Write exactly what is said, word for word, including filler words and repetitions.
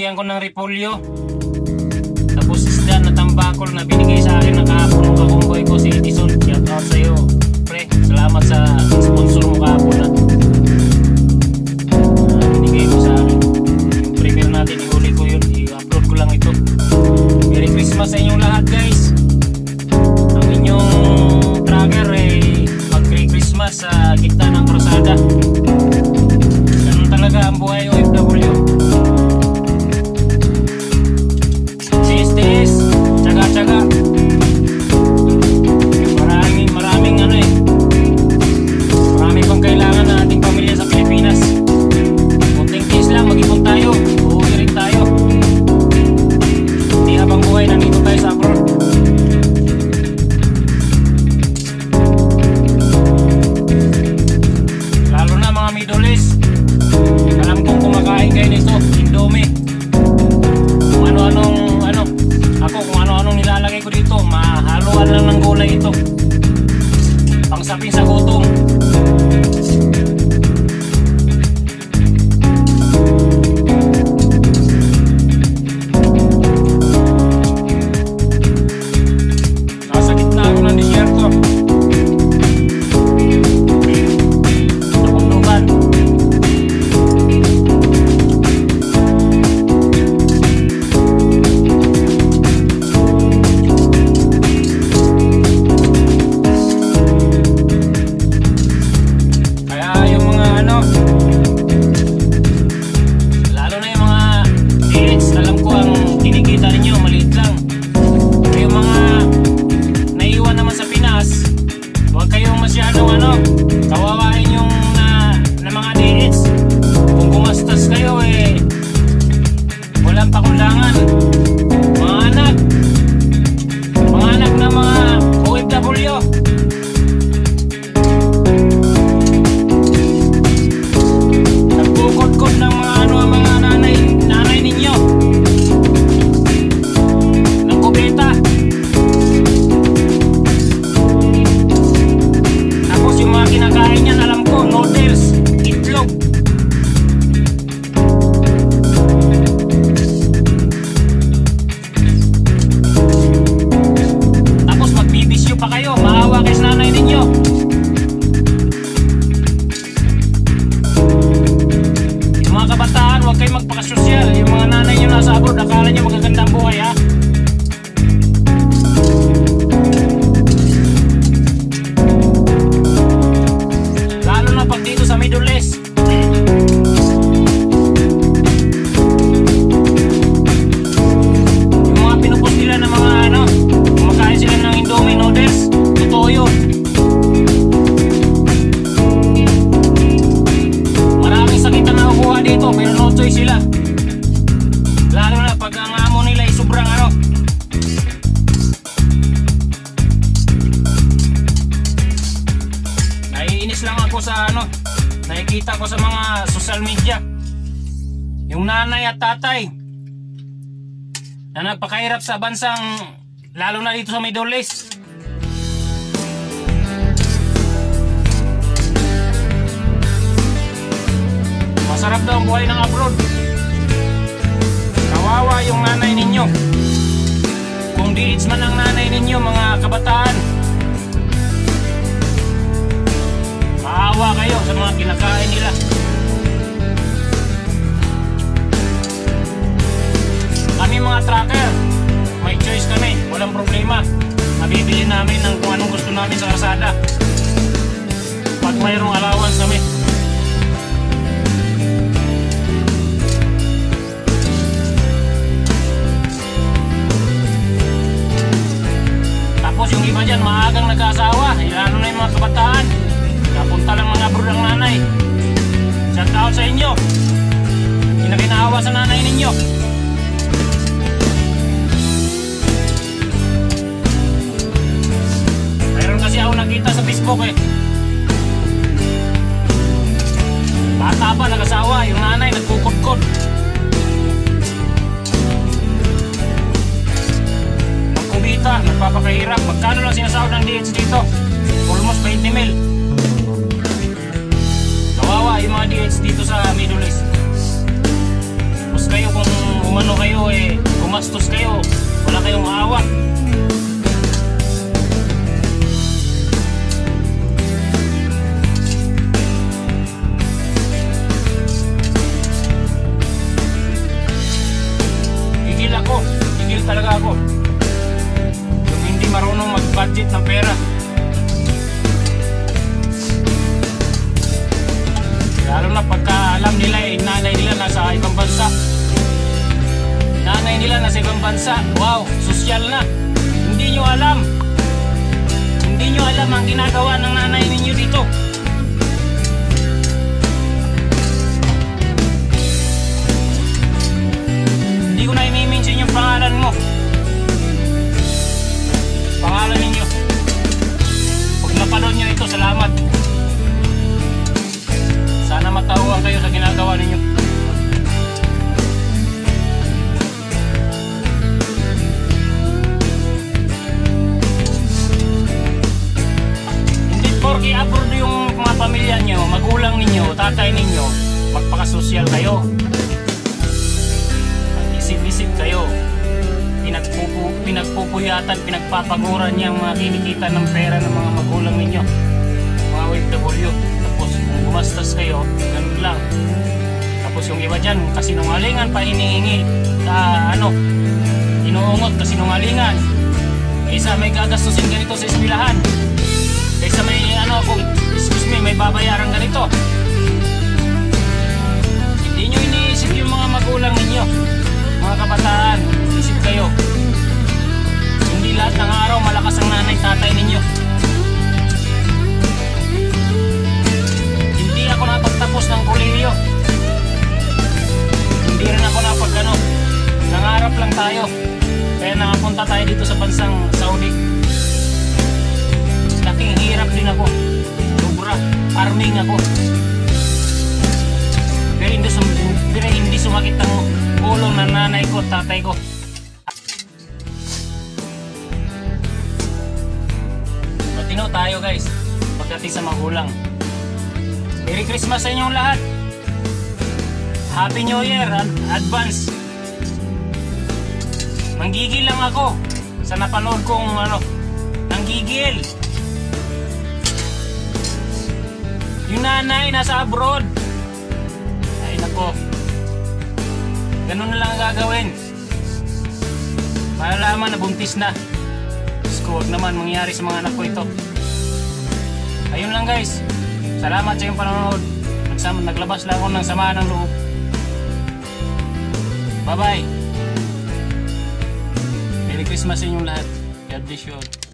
nilagyan ko ng repolyo. Tapos isda na tambakol na binigay sa akin ng kahapon ng kakumboy ko si Edison. Shout out sa iyo, pre. Salamat sa sponsor mo kahapon na uh, binigay mo sa akin. Yung premiere natin, ihuli ko yun, i-upload ko lang ito. Merry Christmas sa inyong lahat, guys. Ang inyong tracker eh mag-Merry Christmas sa gitna ng krusada. Ganun talaga ang buhay O F W. Sis-tis, tsaga-tsaga. Maraming maraming ano eh marami pang kailangan na ating pamilya sa Pilipinas. Kunting tiis lang, mag-ipon tayo, uuwi rin tayo. Hindi habang buhay nandito tayo sa abroad. Lalo na mga Middle East, alam kong kumakain kayo nito, Indomie. Kung ano-anong ano, ako kung ano-anong nilalagay ko dito, mahaluan lang ng gulay ito. Pangsapin sa gutom. Nasa gitna ako ng disyerto. Nakundukan. Nakikita ko sa mga social media yung nanay at tatay na napakahirap sa bansang, lalo na dito sa Middle East. Masarap daw ang buhay ng abroad. Kawawa yung nanay ninyo. Kung di-its man ang nanay ninyo, mga kabataan, maawa kayo sa mga kinakain nila. Kami mga tracker, may choice kami, walang problema. Nabibili namin ng kung anong gusto namin sa kalsada pag mayroong allowance kami. Tapos yung iba dyan maagang nag-aasawa, lalo na yung mga kabataan. Napunta lang mga abroad ang nanay. Shout out sa inyo. Hindi na kinaawa sa nanay ninyo. Mayroon kasi ako nakita sa Facebook eh. Bata pa nag-asawa, yung nanay nagkukod-kod. Magkubita, nagpapakahirap. Magkano lang sinasahod ng D H dito? Almost twenty mil. Kawawa yung mga D H dito sa Middle East. Mas kayo kung umano gumastos kayo. Wala kayong hawak. Gigil ako. Gigil talaga ako. Yung hindi marunong mag-budget ng pera. Lalo na pagka alam nila eh, nanay nila nasa ibang bansa. Nanay nila nasa ibang bansa. Wow, sosyal na. Hindi nyo alam. Hindi nyo alam ang ginagawa ng nanay ninyo dito. Hindi ko na i-mention yung pangalan mo. Pangalan ninyo. Pag napanood nyo ito, salamat. Sana matauhan kayo sa ginagawa ninyo. Hindi porke abroad yung mga pamilya nyo, magulang ninyo, tatay ninyo, magpakasosyal kayo. Isip-isip kayo. Pinagpupu, pinagpupuyatan, pinagpapaguran niya ang mga kinikita ng pera ng mga magulang ninyo. Mga O F W. Gumastos kayo, ganun lang. Tapos yung iba dyan, kasinungalingan pa hinihingi sa ano, inuungot kasinungalingan. Kaysa may gagastusin ganito sa eskwelahan, kaysa may ano, kung excuse me, may babayaran ganito. Hindi nyo iniisip yung mga magulang ninyo. Mga kabataan, isip kayo. Hindi lahat ng araw malakas ang nanay tatay ninyo. Ako napagtapos ng kolehiyo. Hindi rin ako napag ano, nangarap lang tayo. Kaya nakapunta tayo dito sa bansang Saudi. Laking hirap din ako. Sobra, farming ako. Pero hindi, sum pero hindi sumakit ang ulo ng nanay ko, tatay ko. Matino tayo guys, pagdating sa magulang. Merry Christmas sa inyong lahat. Happy New Year advance. Manggigil lang ako sa napanood kong ano, nanggigil. Yung nanay nasa abroad. Ay nako. Ganun na lang ang gagawin. Malalaman na buntis na. Diyos ko, huwag naman mangyari sa mga anak ko ito. Ayun lang guys. Salamat sa iyong panonood. Nagsama, naglabas lang ako ng sama ng loob. Bye bye. Merry Christmas sa inyong lahat. God bless you all.